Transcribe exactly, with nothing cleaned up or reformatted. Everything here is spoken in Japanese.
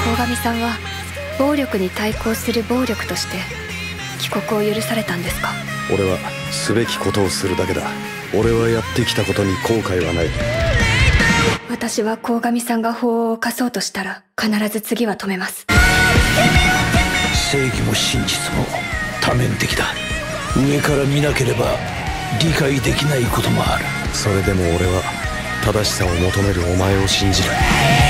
鴻上さんは暴力に対抗する暴力として帰国を許されたんですか？ 俺はすべきことをするだけだ。俺はやってきたことに後悔はない。 私は鴻上さんが法を犯そうとしたら必ず次は止めます。 正義も真実も多面的だ。上から見なければ理解できないこともある。 それでも俺は正しさを求めるお前を信じる。